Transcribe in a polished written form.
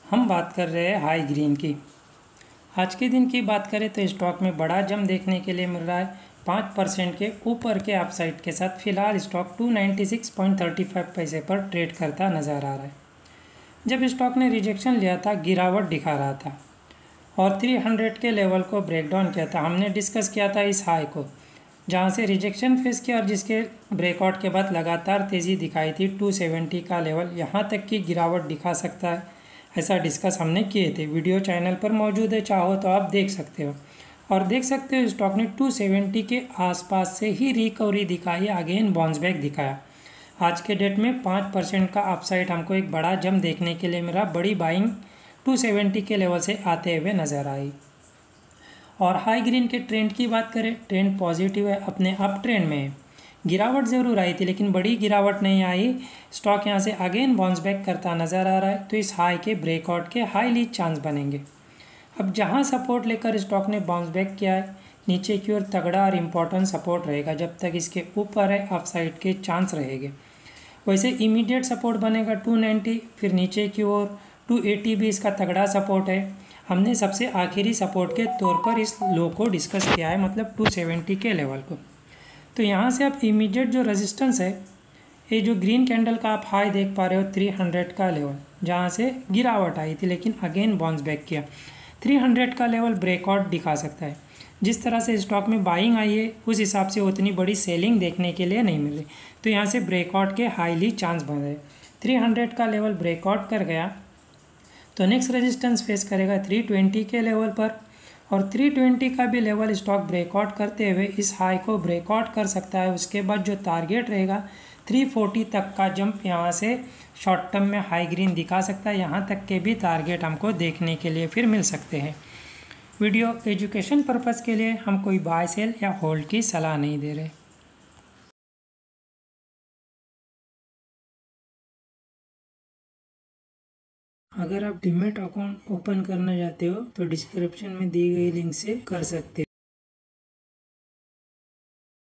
हम बात कर रहे हैं हाई ग्रीन की। आज के दिन की बात करें तो स्टॉक में बड़ा जंप देखने के लिए मिल रहा है। 5% के ऊपर के अपसाइड के साथ फिलहाल स्टॉक 296.35 पैसे पर ट्रेड करता नज़र आ रहा है। जब स्टॉक ने रिजेक्शन लिया था, गिरावट दिखा रहा था और 300 के लेवल को ब्रेक डाउन किया था। हमने डिस्कस किया था इस हाई को, जहां से रिजेक्शन फेस किया और जिसके ब्रेकआउट के बाद लगातार तेज़ी दिखाई थी। 270 का लेवल यहाँ तक की गिरावट दिखा सकता है, ऐसा डिस्कस हमने किए थे। वीडियो चैनल पर मौजूद है, चाहो तो आप देख सकते हो। और देख सकते हो स्टॉक ने 270 के आसपास से ही रिकवरी दिखाई, अगेन बाउंस बैक दिखाया। आज के डेट में 5% का अपसाइड हमको एक बड़ा जंप देखने के लिए मिला। बड़ी बाइंग 270 के लेवल से आते हुए नज़र आई। और हाई ग्रीन के ट्रेंड की बात करें, ट्रेंड पॉजिटिव है, अपने अप ट्रेंड में है। गिरावट ज़रूर आई थी लेकिन बड़ी गिरावट नहीं आई। स्टॉक यहाँ से अगेन बाउंस बैक करता नज़र आ रहा है, तो इस हाई के ब्रेकआउट के हाईली चांस बनेंगे। अब जहाँ सपोर्ट लेकर स्टॉक ने बाउंस बैक किया है, नीचे की ओर तगड़ा और इम्पोर्टेंट सपोर्ट रहेगा। जब तक इसके ऊपर है, अपसाइड के चांस रहेंगे। वैसे इमीडिएट सपोर्ट बनेगा 290, फिर नीचे की ओर 280 भी इसका तगड़ा सपोर्ट है। हमने सबसे आखिरी सपोर्ट के तौर पर इस लो को डिस्कस किया है, मतलब 270 के लेवल को। तो यहाँ से आप इमीडिएट जो रेजिस्टेंस है, ये जो ग्रीन कैंडल का आप हाई देख पा रहे हो 300 का लेवल, जहाँ से गिरावट आई थी लेकिन अगेन बाउंस बैक किया। 300 का लेवल ब्रेकआउट दिखा सकता है। जिस तरह से स्टॉक में बाइंग आई है, उस हिसाब से उतनी बड़ी सेलिंग देखने के लिए नहीं मिल रही। तो यहाँ से ब्रेकआउट के हाईली चांस बन रहे। 300 का लेवल ब्रेकआउट कर गया तो नेक्स्ट रेजिस्टेंस फेस करेगा 320 के लेवल पर, और 320 का भी लेवल स्टॉक ब्रेकआउट करते हुए इस हाई को ब्रेकआउट कर सकता है। उसके बाद जो टारगेट रहेगा 340 तक का जंप यहाँ से शॉर्ट टर्म में हाई ग्रीन दिखा सकता है। यहाँ तक के भी टारगेट हमको देखने के लिए फिर मिल सकते हैं। वीडियो एजुकेशन पर्पज़ के लिए हम कोई बाय सेल या होल्ड की सलाह नहीं दे रहे। अगर आप डीमैट अकाउंट ओपन करना चाहते हो तो डिस्क्रिप्शन में दी गई लिंक से कर सकते हो।